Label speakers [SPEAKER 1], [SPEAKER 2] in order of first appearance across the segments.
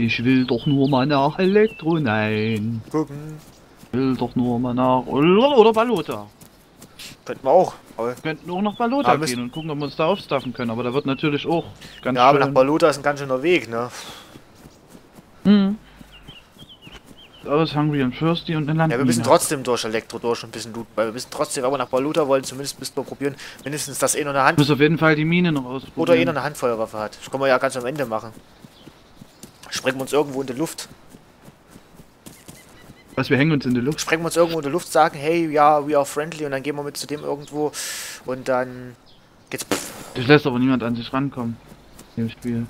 [SPEAKER 1] Ich will doch nur mal nach Elektro, nein.
[SPEAKER 2] Gucken.
[SPEAKER 1] Will doch nur mal nach... Oder Balota.
[SPEAKER 2] Könnten wir auch. Aber
[SPEAKER 1] Wir könnten auch nach Balota
[SPEAKER 2] Aber
[SPEAKER 1] gehen und gucken, ob wir uns da aufstaffen können. Aber da wird natürlich auch ganz
[SPEAKER 2] ja, aber
[SPEAKER 1] schön...
[SPEAKER 2] nach Balota ist ein ganz schöner Weg, ne?
[SPEAKER 1] Hm. Aus Hungry and Thirsty und eine Landmine.
[SPEAKER 2] Ja, wir müssen trotzdem durch Elektro durch und ein bisschen looten, weil wir müssen trotzdem, wenn wir nach Balota wollen, zumindest müssen wir probieren, mindestens das eh noch eine
[SPEAKER 1] Ich muss auf jeden Fall die Mine noch ausprobieren.
[SPEAKER 2] oder eh noch eine Handfeuerwaffe hat. Das können wir ja ganz am Ende machen. Sprengen wir uns irgendwo in die Luft.
[SPEAKER 1] Was, wir hängen uns in die Luft?
[SPEAKER 2] Sprengen wir uns irgendwo in die Luft, sagen, hey, ja, we are friendly und dann gehen wir mit zu dem irgendwo und dann geht's.
[SPEAKER 1] Das lässt aber niemand an sich rankommen. Im Spiel.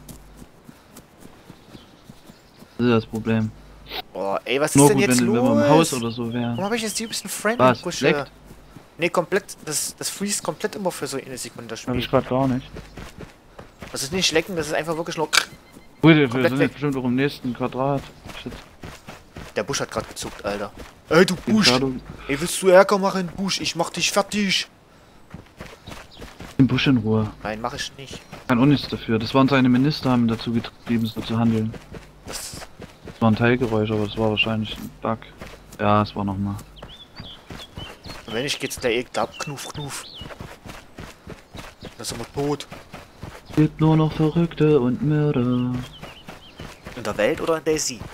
[SPEAKER 1] Das ist das Problem.
[SPEAKER 2] Oh, ey, was
[SPEAKER 1] Nur
[SPEAKER 2] ist denn
[SPEAKER 1] gut,
[SPEAKER 2] jetzt
[SPEAKER 1] wenn wir
[SPEAKER 2] los?
[SPEAKER 1] im Haus oder so wären.
[SPEAKER 2] Warum habe ich jetzt die bisschen friendly
[SPEAKER 1] Was?
[SPEAKER 2] Busche?
[SPEAKER 1] Leckt?
[SPEAKER 2] Nee, komplett, das freeze komplett immer für so eine Sekunde das
[SPEAKER 1] Hab
[SPEAKER 2] Spiel.
[SPEAKER 1] ich gerade gar nicht.
[SPEAKER 2] Das ist nicht lecken, das ist einfach wirklich nur.
[SPEAKER 1] Gut, wir
[SPEAKER 2] Komplett
[SPEAKER 1] sind
[SPEAKER 2] weg.
[SPEAKER 1] jetzt bestimmt auch im nächsten Quadrat. Shit.
[SPEAKER 2] Der Busch hat gerade gezuckt, Alter. Ey, du Busch!
[SPEAKER 1] Gerade
[SPEAKER 2] Ey, willst du Ärger machen, Busch? Ich mach dich fertig!
[SPEAKER 1] im Busch in Ruhe.
[SPEAKER 2] Nein, mach ich nicht.
[SPEAKER 1] Kann auch nichts dafür. Das waren seine Minister, haben ihn dazu getrieben, so zu handeln.
[SPEAKER 2] Das,
[SPEAKER 1] Das war ein Teilgeräusch, aber das war wahrscheinlich ein Bug. Ja, es war nochmal.
[SPEAKER 2] wenn nicht, geht's gleich eh ab. Knuff, knuff. Dann sind wir tot.
[SPEAKER 1] Gibt nur noch Verrückte und Mörder.
[SPEAKER 2] In der Welt oder in der Sie?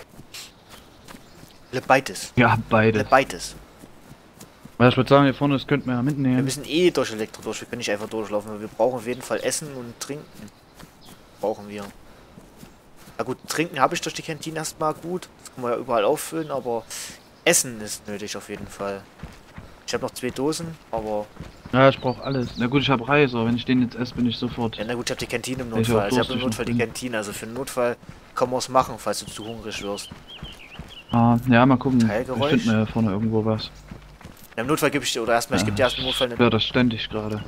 [SPEAKER 2] Beides.
[SPEAKER 1] Ja, beide.
[SPEAKER 2] Beides.
[SPEAKER 1] Ich würde sagen, hier vorne, das könnten wir ja
[SPEAKER 2] Wir
[SPEAKER 1] mitnehmen.
[SPEAKER 2] müssen eh durch Elektro durch. Wir können nicht einfach durchlaufen. Wir brauchen auf jeden Fall Essen und Trinken. Brauchen wir. Na gut, Trinken habe ich durch die Kantine erstmal gut. Das kann man ja überall auffüllen, aber Essen ist nötig auf jeden Fall. Ich habe noch 2 Dosen, aber...
[SPEAKER 1] Ja, ich brauche alles. Na gut, ich habe Reis, aber wenn ich den jetzt esse, bin ich sofort.
[SPEAKER 2] Ja, na gut, ich habe die Kantine im
[SPEAKER 1] Ich
[SPEAKER 2] Notfall.
[SPEAKER 1] hab
[SPEAKER 2] Also ich habe im
[SPEAKER 1] durstig
[SPEAKER 2] Notfall die
[SPEAKER 1] noch
[SPEAKER 2] Kantine. Also für den Notfall können wir es machen, falls du zu hungrig wirst.
[SPEAKER 1] Ah, ja, mal gucken.
[SPEAKER 2] Teilgeräusch?
[SPEAKER 1] Ich finde mir hier vorne irgendwo was.
[SPEAKER 2] Ja, im Notfall gebe ich dir, oder erstmal, ich gebe dir erst im Notfall eine...
[SPEAKER 1] Ja, das ständig gerade.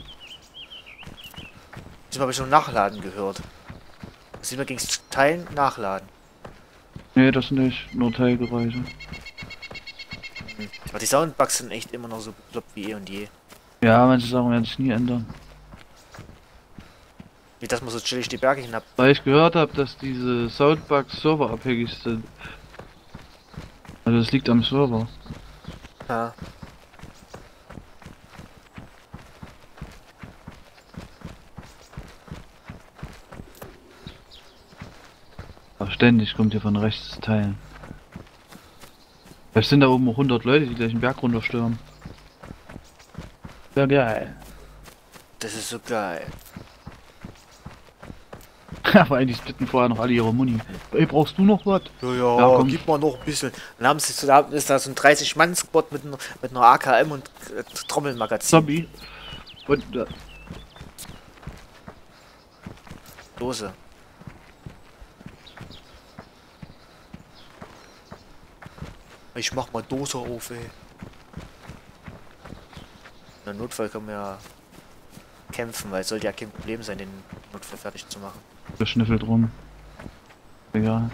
[SPEAKER 2] Diesmal habe ich schon Nachladen gehört. Diesmal ging es Teilen, Nachladen.
[SPEAKER 1] Nee, das nicht. Nur Teilgeräusche.
[SPEAKER 2] Aber die Soundbugs sind echt immer noch so bekloppt wie eh und je.
[SPEAKER 1] Ja, manche Sachen werden sich nie ändern.
[SPEAKER 2] Wie dass man so chillig die Berge hinab...
[SPEAKER 1] Weil ich gehört habe, dass diese Soundbugs serverabhängig sind. Also das liegt am Server.
[SPEAKER 2] Ja.
[SPEAKER 1] Aber ständig kommt hier von rechts Teilen. Vielleicht sind da oben auch 100 Leute, die gleich den Berg runterstürmen. Ja, geil.
[SPEAKER 2] Das ist so geil.
[SPEAKER 1] Aber eigentlich splitten vorher noch alle ihre Muni. Ey, brauchst du noch was?
[SPEAKER 2] Ja,
[SPEAKER 1] Ja, komm.
[SPEAKER 2] gib mal noch ein bisschen. Dann haben sie so, da ist da so ein 30-Mann-Squad mit einer AKM und Trommelmagazin.
[SPEAKER 1] Zombie. Und
[SPEAKER 2] Dose. Ich mach mal Dose auf, ey. In Notfall können wir ja kämpfen, weil es sollte ja kein Problem sein, den Notfall fertig zu machen.
[SPEAKER 1] geschnüffelt rum. Egal.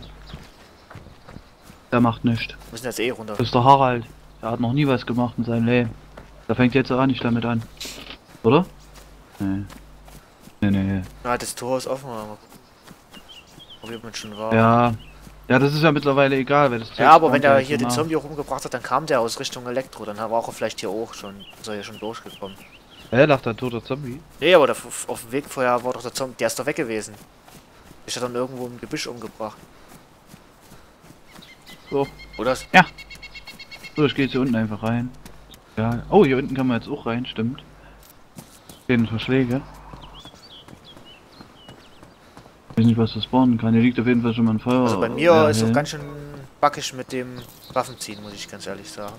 [SPEAKER 1] Der macht nichts.
[SPEAKER 2] Wir müssen jetzt eh runter.
[SPEAKER 1] Das ist der Harald. Er hat noch nie was gemacht in seinem Leben. Der fängt jetzt auch nicht damit an. Oder? Nee. Nee.
[SPEAKER 2] Ja, das Tor ist offen, aber probiert man schon war.
[SPEAKER 1] Ja. Ja, das ist ja mittlerweile egal, wer das
[SPEAKER 2] Ja, aber wenn der
[SPEAKER 1] spawnt,
[SPEAKER 2] hier den
[SPEAKER 1] genau.
[SPEAKER 2] Zombie auch umgebracht hat, dann kam der aus Richtung Elektro. Dann war er vielleicht hier auch schon, ist er hier schon durchgekommen.
[SPEAKER 1] Er lag da toter Zombie.
[SPEAKER 2] Nee, aber auf dem Weg vorher war doch der Zombie, der ist doch weg gewesen. Ich hat dann irgendwo im Gebüsch umgebracht.
[SPEAKER 1] So.
[SPEAKER 2] Oder?
[SPEAKER 1] So, ich gehe jetzt hier unten einfach rein. Ja. Oh, hier unten kann man jetzt auch rein, stimmt. Den Verschläge. Ich weiß nicht, was das spawnen kann. Hier liegt auf jeden Fall schon mal ein Feuer.
[SPEAKER 2] Also bei mir ist doch ganz schön backig mit dem Waffenziehen, muss ich ganz ehrlich sagen.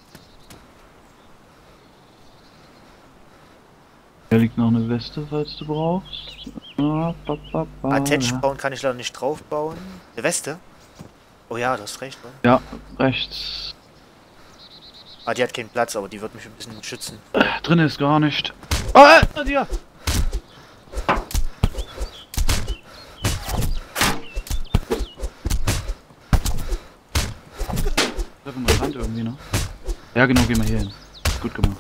[SPEAKER 1] Hier liegt noch eine Weste, falls du brauchst.
[SPEAKER 2] Attach bauen kann ich leider nicht drauf bauen. Eine Weste? Oh ja, du hast recht, ne?
[SPEAKER 1] Ja, rechts.
[SPEAKER 2] Ah, die hat keinen Platz, aber die wird mich ein bisschen schützen.
[SPEAKER 1] Drin ist gar nicht. Ah, dir! Treffen wir Hand irgendwie noch. Ja, genau, gehen wir hier hin. Gut gemacht.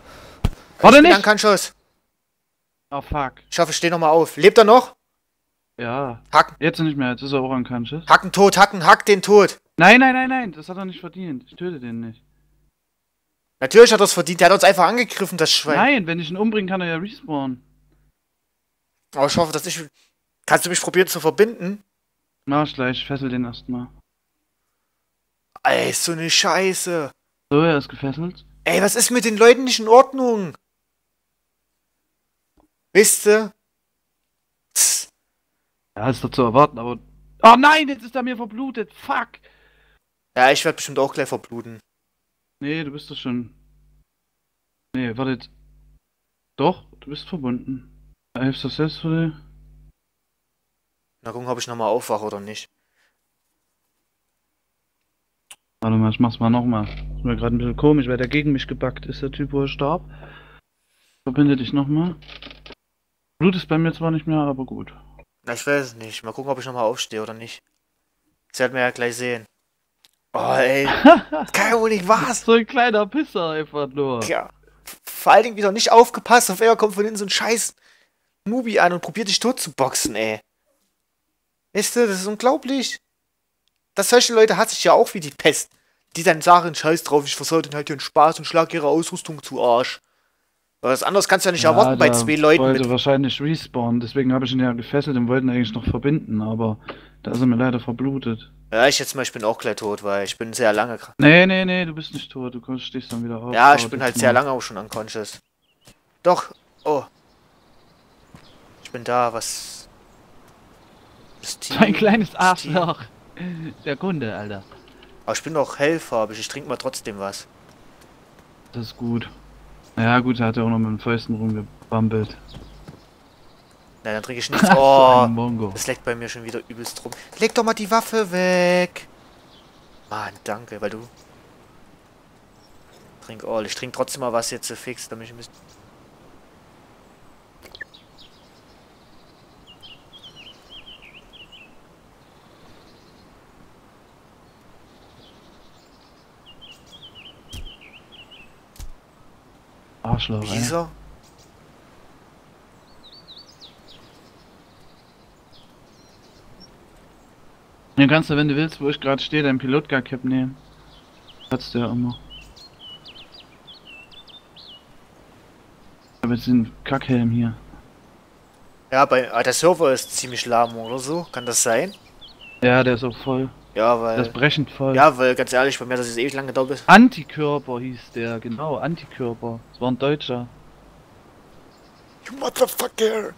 [SPEAKER 1] Warte nicht!
[SPEAKER 2] Kein Schuss.
[SPEAKER 1] Oh fuck.
[SPEAKER 2] Ich hoffe, ich stehe nochmal auf. Lebt er noch?
[SPEAKER 1] Ja.
[SPEAKER 2] Hacken,
[SPEAKER 1] Jetzt nicht mehr, jetzt ist er auch unconscious.
[SPEAKER 2] hacken tot, hacken, hack den tot.
[SPEAKER 1] Nein, nein, nein, nein, das hat er nicht verdient. Ich töte den nicht.
[SPEAKER 2] Natürlich hat er es verdient, der hat uns einfach angegriffen, das Schwein.
[SPEAKER 1] Nein, wenn ich ihn umbringe, kann er ja respawnen.
[SPEAKER 2] Aber ich hoffe, dass ich... Kannst du mich probieren zu verbinden?
[SPEAKER 1] Mach ich gleich, fessel den erstmal.
[SPEAKER 2] Ey, so eine Scheiße.
[SPEAKER 1] So, er ist gefesselt.
[SPEAKER 2] Ey, was ist mit den Leuten nicht in Ordnung? Wisst ihr? Tss.
[SPEAKER 1] Ja, ist doch zu erwarten, aber... Oh nein, jetzt ist er mir verblutet. Fuck.
[SPEAKER 2] Ja, ich werde bestimmt auch gleich verbluten.
[SPEAKER 1] Nee, du bist doch schon... Nee, wartet. Doch, du bist verbunden. I've successfully...
[SPEAKER 2] Na gucken, ob ich nochmal aufwache oder nicht.
[SPEAKER 1] Warte mal, ich mach's mal nochmal. Ist mir gerade ein bisschen komisch, weil der gegen mich gebackt ist, der Typ, wo er starb. Verbinde dich nochmal. Blut ist bei mir zwar nicht mehr, aber gut.
[SPEAKER 2] Na, ich weiß es nicht. Mal gucken, ob ich nochmal aufstehe oder nicht. Das werden wir ja gleich sehen. Oh, ey. Das kann ja wohl nicht wahr sein.
[SPEAKER 1] So ein kleiner Pisser einfach nur.
[SPEAKER 2] Ja. Vor allen Dingen wieder nicht aufgepasst. Auf einmal kommt von hinten so ein scheiß Nubi an und probiert dich tot zu boxen, ey. Weißt du, das ist unglaublich. Dass solche Leute hasse ich ja auch wie die Pest. Die dann sagen, scheiß drauf, ich versau den halt ihren Spaß und schlag ihre Ausrüstung zu Arsch. Aber was anderes kannst du ja nicht erwarten bei zwei Leuten
[SPEAKER 1] wollte
[SPEAKER 2] mit...
[SPEAKER 1] wahrscheinlich respawnen, deswegen habe ich ihn ja gefesselt und wollten eigentlich noch verbinden, aber da ist er mir leider verblutet.
[SPEAKER 2] Ja, ich jetzt mal, ich bin auch gleich tot, weil ich bin sehr lange krank.
[SPEAKER 1] Nee, nee, nee, du bist nicht tot, du stehst dann wieder auf.
[SPEAKER 2] Ja, ich bin
[SPEAKER 1] Dauert
[SPEAKER 2] halt
[SPEAKER 1] jetzt
[SPEAKER 2] sehr
[SPEAKER 1] mal.
[SPEAKER 2] lange auch schon unconscious. Doch, oh. Ich bin da, was... Das Team...
[SPEAKER 1] So ein kleines
[SPEAKER 2] das Team-
[SPEAKER 1] Arschloch. Der Kunde, Alter.
[SPEAKER 2] Aber ich bin doch hellfarbig, ich trinke mal trotzdem was.
[SPEAKER 1] Das ist gut. Ja gut, er hat ja auch noch mit den Fäusten rumgebambelt.
[SPEAKER 2] Na, dann trinke ich nichts.
[SPEAKER 1] So
[SPEAKER 2] Oh,
[SPEAKER 1] ein Mongo.
[SPEAKER 2] das leckt bei mir schon wieder übelst rum. Leg doch mal die Waffe weg. Mann, danke, weil du... Trink all. Ich trinke trotzdem mal was jetzt so fix, damit ich ein bisschen...
[SPEAKER 1] Arschloch,
[SPEAKER 2] Wie
[SPEAKER 1] ey.
[SPEAKER 2] hieß er?
[SPEAKER 1] Dann kannst du, wenn du willst, wo ich gerade stehe, dein Pilotgar-Cap nehmen. Hat's du ja immer. Ich hab jetzt den Kackhelm hier.
[SPEAKER 2] Ja, der Server ist ziemlich lahm oder so. Kann das sein?
[SPEAKER 1] Ja, der ist auch voll.
[SPEAKER 2] Ja,
[SPEAKER 1] Der ist
[SPEAKER 2] weil...
[SPEAKER 1] brechend voll.
[SPEAKER 2] Ja, weil ganz ehrlich, bei mir, das ist ewig lange gedauert.
[SPEAKER 1] Antikörper hieß der, genau, Antikörper. Das war ein Deutscher.
[SPEAKER 2] You motherfucker!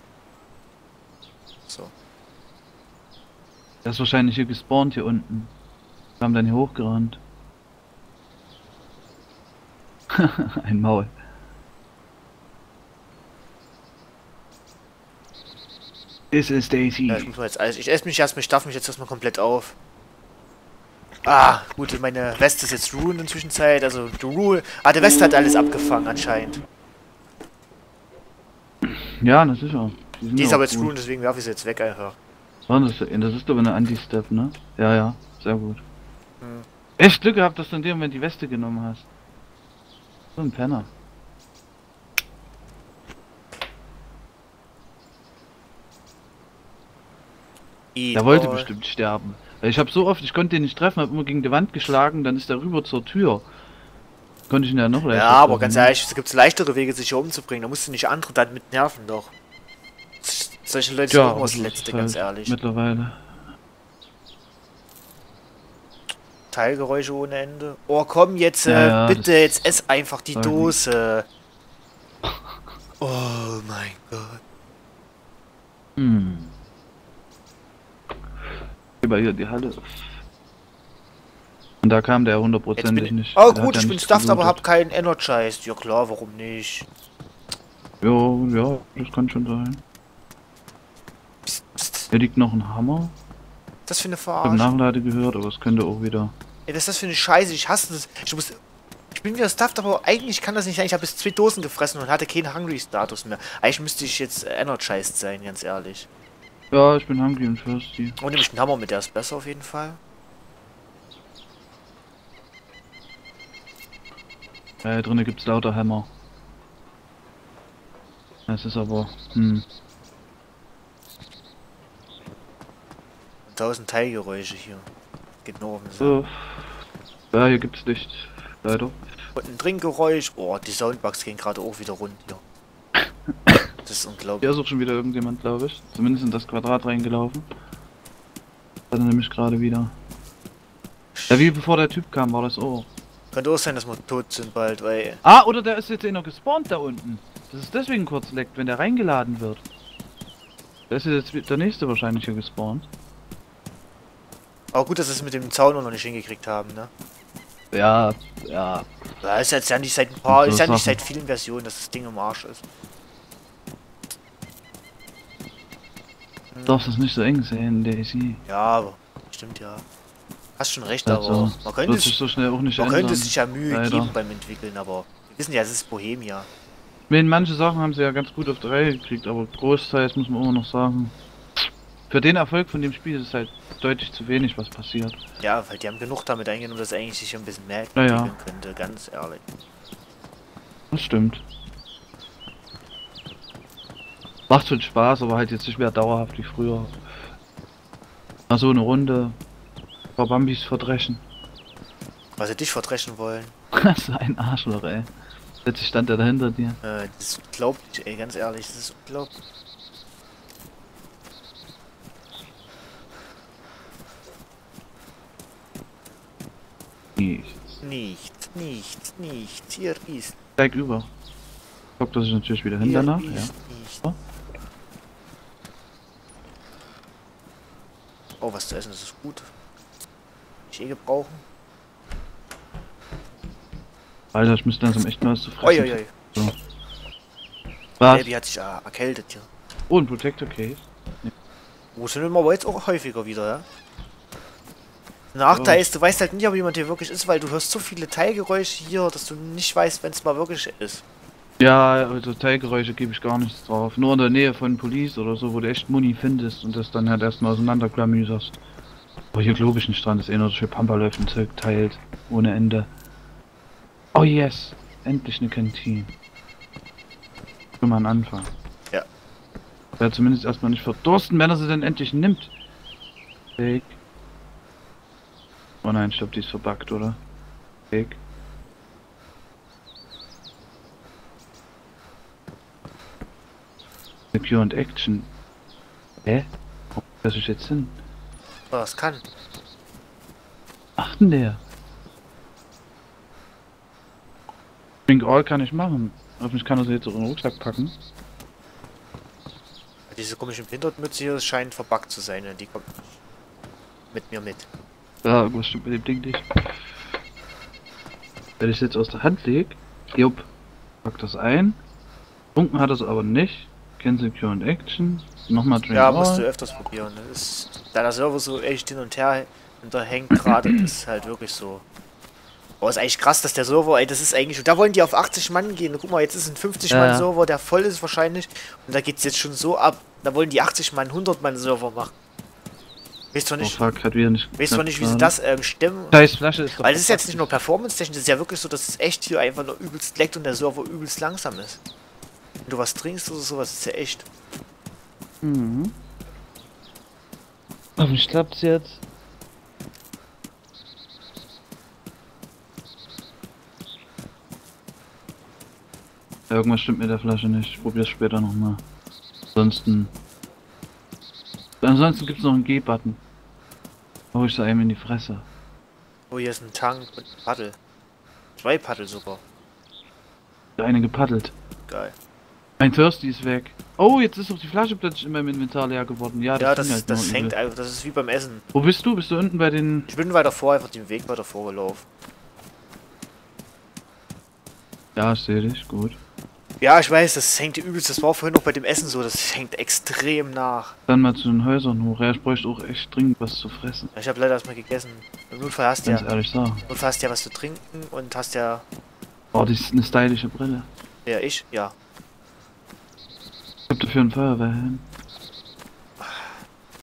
[SPEAKER 2] So.
[SPEAKER 1] Der ist wahrscheinlich hier gespawnt hier unten. Wir haben dann hier hochgerannt. Ein Maul. This is Daisy.
[SPEAKER 2] Ja, ich muss mal jetzt alles... Ich esse mich erstmal, ich darf mich jetzt erstmal komplett auf. Ah, gut, meine Weste ist jetzt ruined in der Zwischenzeit, also die Ruhe... Ah, der Weste hat alles abgefangen anscheinend.
[SPEAKER 1] Ja, na sicher. sind
[SPEAKER 2] Die ist
[SPEAKER 1] ja
[SPEAKER 2] aber
[SPEAKER 1] auch
[SPEAKER 2] jetzt
[SPEAKER 1] gut.
[SPEAKER 2] ruined, deswegen werfe ich sie jetzt weg einfach.
[SPEAKER 1] Oh, das ist aber eine Anti-Step, ne? Ja, ja, sehr gut.
[SPEAKER 2] Hm.
[SPEAKER 1] Echt Glück gehabt, dass du in dem Moment die Weste genommen hast. So ein Penner. Der wollte bestimmt sterben. Weil ich habe so oft, ich konnte den nicht treffen, habe immer gegen die Wand geschlagen, dann ist er rüber zur Tür. Konnte ich ihn ja noch leichter
[SPEAKER 2] Ja, aber
[SPEAKER 1] treffen,
[SPEAKER 2] ganz
[SPEAKER 1] ne?
[SPEAKER 2] ehrlich, es gibt leichtere Wege, sich hier umzubringen. Da musst du nicht andere damit nerven, doch. Solche Leute sind
[SPEAKER 1] Ja,
[SPEAKER 2] auch immer das
[SPEAKER 1] das ist
[SPEAKER 2] Letzte,
[SPEAKER 1] halt
[SPEAKER 2] ganz ehrlich.
[SPEAKER 1] mittlerweile.
[SPEAKER 2] Teilgeräusche ohne Ende. Oh, komm jetzt,
[SPEAKER 1] Ja,
[SPEAKER 2] bitte,
[SPEAKER 1] das
[SPEAKER 2] jetzt ess einfach die
[SPEAKER 1] soll nicht.
[SPEAKER 2] Dose. Oh mein Gott.
[SPEAKER 1] Hm. Über hier die Halle. Und da kam der
[SPEAKER 2] Jetzt
[SPEAKER 1] hundertprozentig
[SPEAKER 2] bin ich...
[SPEAKER 1] nicht.
[SPEAKER 2] Oh
[SPEAKER 1] Der hat
[SPEAKER 2] gut,
[SPEAKER 1] ja
[SPEAKER 2] ich bin
[SPEAKER 1] nichts
[SPEAKER 2] stuffed, aber
[SPEAKER 1] geblutet.
[SPEAKER 2] hab keinen Energized. Ja klar, warum nicht?
[SPEAKER 1] Jo, ja, das kann schon sein.
[SPEAKER 2] Psst, psst.
[SPEAKER 1] Hier liegt noch ein Hammer.
[SPEAKER 2] Das für eine
[SPEAKER 1] Ich habe
[SPEAKER 2] Verarsche.
[SPEAKER 1] Nachlade gehört, aber es könnte auch wieder.
[SPEAKER 2] Ey, was ist das für eine Scheiße? Ich hasse das. Ich bin wieder stuffed, aber eigentlich kann das nicht sein. Ich habe jetzt 2 Dosen gefressen und hatte keinen Hungry-Status mehr. Eigentlich müsste ich jetzt energized sein, ganz ehrlich.
[SPEAKER 1] Ja, ich bin hungry und thirsty.
[SPEAKER 2] Oh, nehme ich einen Hammer mit, der ist besser auf jeden Fall.
[SPEAKER 1] Ja, hier drinnen gibt's lauter Hammer. Es ist aber,
[SPEAKER 2] 1000 Teilgeräusche hier. Geht nur auf den Sack.
[SPEAKER 1] So. Ja, hier gibt's Licht. Leider.
[SPEAKER 2] Und ein Trinkgeräusch. Oh, die Soundbugs gehen gerade auch wieder rund hier. Das ist unglaublich.
[SPEAKER 1] Hier ist auch schon wieder irgendjemand, glaube ich. Zumindest in das Quadrat reingelaufen. Hat er nämlich gerade wieder. Ja, wie bevor der Typ kam, war das auch.
[SPEAKER 2] Könnte auch sein, dass wir tot sind bald, weil...
[SPEAKER 1] Ah, oder der ist jetzt noch gespawnt da unten. Das ist deswegen kurz leckt, wenn der reingeladen wird. Da ist jetzt der nächste wahrscheinlich hier gespawnt.
[SPEAKER 2] Aber gut, dass wir es mit dem Zaun noch nicht hingekriegt haben, ne?
[SPEAKER 1] Ja, ja.
[SPEAKER 2] Ja, ist jetzt ja nicht seit ein paar,
[SPEAKER 1] So
[SPEAKER 2] ist ja nicht
[SPEAKER 1] Sachen.
[SPEAKER 2] seit vielen Versionen, dass das Ding im Arsch ist.
[SPEAKER 1] Du darfst das nicht so eng sehen, Daisy.
[SPEAKER 2] Ja, aber stimmt ja. Hast schon recht,
[SPEAKER 1] Also,
[SPEAKER 2] aber man könnte,
[SPEAKER 1] wird sich so schnell auch nicht
[SPEAKER 2] man
[SPEAKER 1] ändern.
[SPEAKER 2] könnte sich ja Mühe
[SPEAKER 1] Leider.
[SPEAKER 2] geben beim Entwickeln, aber wir wissen ja, es ist Bohemia.
[SPEAKER 1] Ich meine, manche Sachen haben sie ja ganz gut auf die Reihe gekriegt, aber großteils muss man immer noch sagen, für den Erfolg von dem Spiel ist es halt deutlich zu wenig, was passiert.
[SPEAKER 2] Ja, weil die haben genug damit eingenommen, dass eigentlich sich ein bisschen mehr
[SPEAKER 1] Ja, ja.
[SPEAKER 2] entwickeln könnte, ganz ehrlich.
[SPEAKER 1] Das stimmt. Macht schon Spaß, aber halt jetzt nicht mehr dauerhaft wie früher. Mal so eine Runde, ein paar Bambis verdreschen.
[SPEAKER 2] Weil sie dich verdreschen wollen.
[SPEAKER 1] Das ist ein Arschloch, ey. Plötzlich stand er da hinter dir.
[SPEAKER 2] Das ist unglaublich, ey, ganz ehrlich, das ist unglaublich.
[SPEAKER 1] Nichts.
[SPEAKER 2] Nichts, hier ist
[SPEAKER 1] Steig über. Guckt er sich natürlich wieder hin danach, ja.
[SPEAKER 2] nichts. Oh, was zu essen, das ist gut. Ich gebrauchen.
[SPEAKER 1] Alter, ich müsste langsam echt mal was zu fressen.
[SPEAKER 2] Uiuiui.
[SPEAKER 1] So. Was?
[SPEAKER 2] Baby hat sich erkältet hier.
[SPEAKER 1] Oh, ein Protector Case.
[SPEAKER 2] Wo sind wir aber jetzt auch häufiger wieder, ja? Nachteil ist, du weißt halt nicht, ob jemand hier wirklich ist, weil du hörst so viele Teilgeräusche hier, dass du nicht weißt, wenn es mal wirklich ist.
[SPEAKER 1] Ja, also Teilgeräusche gebe ich gar nichts drauf. Nur in der Nähe von Police oder so, wo du echt Muni findest und das dann halt erstmal auseinanderklamüserst. Aber hier glaube ich nicht dran, dass einer durch Pampa läuft und Zeug teilt. Ohne Ende. Oh yes! Endlich eine Kantine. Schon mal ein Anfang.
[SPEAKER 2] Ja.
[SPEAKER 1] Wäre zumindest erstmal nicht verdursten, wenn er sie denn endlich nimmt. Fake. Oh nein, ich glaube, die ist verbuggt, oder? Fake. Secure und Action. Hä? Wo muss ich jetzt hin?
[SPEAKER 2] Was kann?
[SPEAKER 1] Ach denn der? Drink All kann ich machen. Hoffentlich kann er sie jetzt auch in den Rucksack packen.
[SPEAKER 2] Diese komische Hintermütze hier scheint verbuggt zu sein, und die kommt mit mir mit.
[SPEAKER 1] Ja, irgendwas stimmt mit dem Ding nicht. Wenn ich es jetzt aus der Hand lege, jupp, pack das ein. Funken hat es aber nicht. Can Secure und Action. Nochmal Drink
[SPEAKER 2] Ja,
[SPEAKER 1] All.
[SPEAKER 2] musst du öfters probieren. Das ist, da der Server so echt hin und her hinterhängt gerade, ist halt wirklich so. Oh, ist eigentlich krass, dass der Server, ey, das ist eigentlich, da wollen die auf 80 Mann gehen. Guck mal, jetzt ist ein 50-Mann-Server, der voll ist wahrscheinlich. Und da geht's jetzt schon so ab. Da wollen die 80 Mann, 100-Mann-Server machen. Weißt zwar
[SPEAKER 1] Oh
[SPEAKER 2] nicht,
[SPEAKER 1] fuck, hat wieder nicht
[SPEAKER 2] weißt zwar nicht, wie sie
[SPEAKER 1] geklappt
[SPEAKER 2] das stemmen.
[SPEAKER 1] Scheiß Flasche ist doch.
[SPEAKER 2] Weil das ist jetzt nicht nur performance-technisch, das ist ja wirklich so, dass es echt hier einfach nur übelst leckt und der Server übelst langsam ist. Wenn du was trinkst oder sowas, ist ja echt.
[SPEAKER 1] Mhm. Hoffentlich klappt's jetzt. Irgendwas stimmt mit der Flasche nicht. Ich probier's später nochmal. Ansonsten gibt's noch einen G-Button. Hau ich da einem in die Fresse.
[SPEAKER 2] Oh, hier ist ein Tank und ein Paddel. 2 Paddel sogar.
[SPEAKER 1] Der eine gepaddelt.
[SPEAKER 2] Geil.
[SPEAKER 1] Mein Thirsty ist weg. Oh, jetzt ist doch die Flasche plötzlich in meinem Inventar leer geworden. Ja,
[SPEAKER 2] Ja,
[SPEAKER 1] das,
[SPEAKER 2] das,
[SPEAKER 1] halt
[SPEAKER 2] das
[SPEAKER 1] nur
[SPEAKER 2] hängt
[SPEAKER 1] übel.
[SPEAKER 2] einfach, das ist wie beim Essen.
[SPEAKER 1] Wo bist du? Bist du unten bei den...
[SPEAKER 2] Ich bin weiter vor, einfach den Weg weiter vorgelaufen.
[SPEAKER 1] Ja, ich sehe dich. Gut.
[SPEAKER 2] Ja, ich weiß, das hängt übelst, das war vorhin noch bei dem Essen so, das hängt extrem nach.
[SPEAKER 1] Dann mal zu den Häusern hoch. Ja, ich bräuchte auch echt dringend was zu fressen.
[SPEAKER 2] Ich habe leider erstmal gegessen. Im Notfall hast du
[SPEAKER 1] Ganz
[SPEAKER 2] ja,
[SPEAKER 1] ehrlich sagen.
[SPEAKER 2] was zu trinken und hast ja,
[SPEAKER 1] Oh, die ist eine stylische Brille.
[SPEAKER 2] ja, ich, ja.
[SPEAKER 1] Ich hab dafür einen Feuerwehrhelm.